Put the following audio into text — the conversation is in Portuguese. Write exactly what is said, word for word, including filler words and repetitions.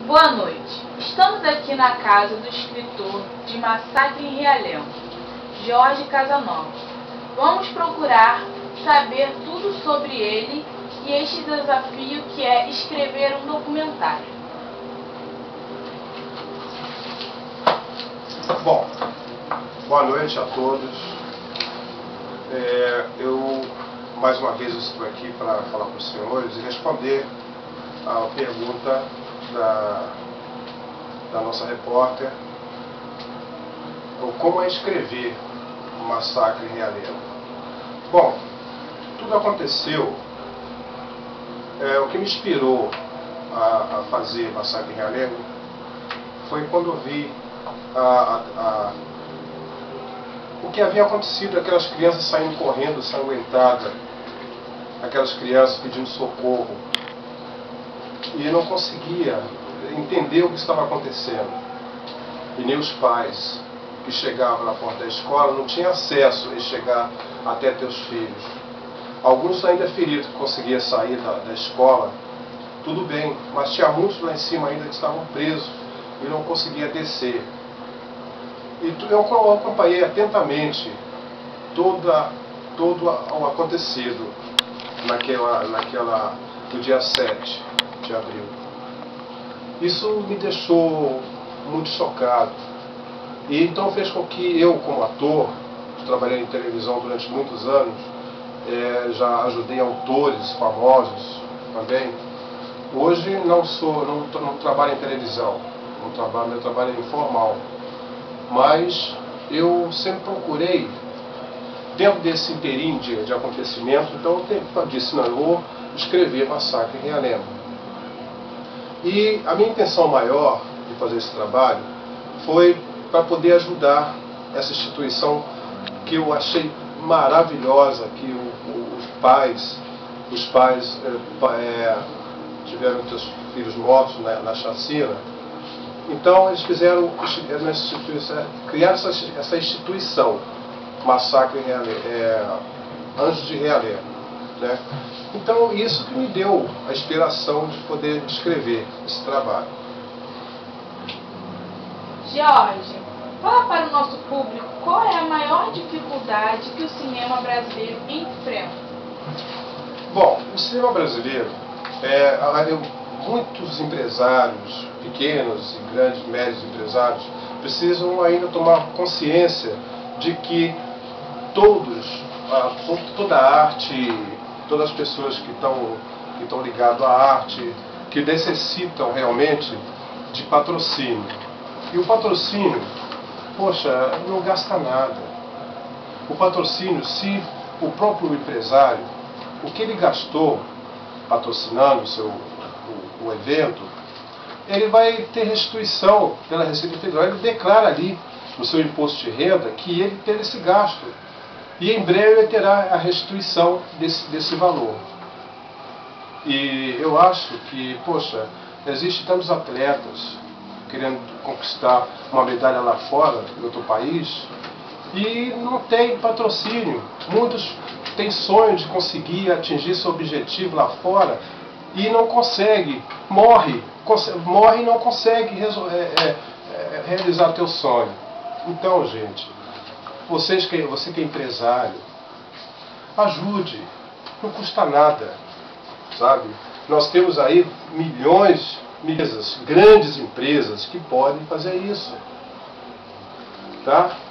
Boa noite. Estamos aqui na casa do escritor de Massacre em Realengo, Jorge Casanova. Vamos procurar saber tudo sobre ele e este desafio que é escrever um documentário. Bom, boa noite a todos. É, eu, mais uma vez, estou aqui para falar com os senhores e responder a pergunta da, da nossa repórter, como é escrever um Massacre em Realengo. Bom, tudo aconteceu, é, o que me inspirou a, a fazer Massacre em Realengo foi quando eu vi a, a, a, o que havia acontecido, aquelas crianças saindo correndo, sanguentadas, aquelas crianças pedindo socorro, e eu não conseguia entender o que estava acontecendo. E nem os pais que chegavam na porta da escola não tinham acesso a chegar até teus filhos. Alguns ainda feridos que conseguiam sair da, da escola, tudo bem, mas tinha muitos lá em cima ainda que estavam presos e não conseguia descer. E eu acompanhei atentamente toda, todo o acontecido naquela, naquela, no dia sete de abril. Isso me deixou muito chocado. E então fez com que eu, como ator, trabalhei em televisão durante muitos anos, é, já ajudei autores famosos também. Hoje não sou, não, não trabalho em televisão, não trabalho, meu trabalho é informal. Mas eu sempre procurei, dentro desse inteirinho de, de acontecimento, então eu disse, não, eu vou escrever Massacre em Realengo. E a minha intenção maior de fazer esse trabalho foi para poder ajudar essa instituição que eu achei maravilhosa, que o, o, os pais, os pais é, é, tiveram seus filhos mortos na, na chacina. Então eles fizeram, criar essa, essa instituição, Massacre em Realengo, é, Anjos de Realengo, né? Então isso que me deu a inspiração de poder escrever esse trabalho. Jorge, fala para o nosso público qual é a maior dificuldade que o cinema brasileiro enfrenta. Bom, o cinema brasileiro, é, muitos empresários, pequenos e grandes, médios empresários, precisam ainda tomar consciência de que todos, a, toda a arte, todas as pessoas que estão que estão ligadas à arte, que necessitam realmente de patrocínio. E o patrocínio, poxa, não gasta nada. O patrocínio, se o próprio empresário, o que ele gastou patrocinando o, seu, o, o evento, ele vai ter restituição pela Receita Federal. Ele declara ali no seu imposto de renda que ele teve esse gasto. E em breve ele terá a restituição desse, desse valor. E eu acho que, poxa, existem tantos atletas querendo conquistar uma medalha lá fora, em outro país, e não tem patrocínio. Muitos têm sonho de conseguir atingir seu objetivo lá fora e não consegue, morre, consegue, morre e não consegue é, é, é, realizar teu sonho. Então, gente, vocês que, você que é empresário, ajude, não custa nada, sabe? Nós temos aí milhões, empresas, grandes empresas que podem fazer isso, tá?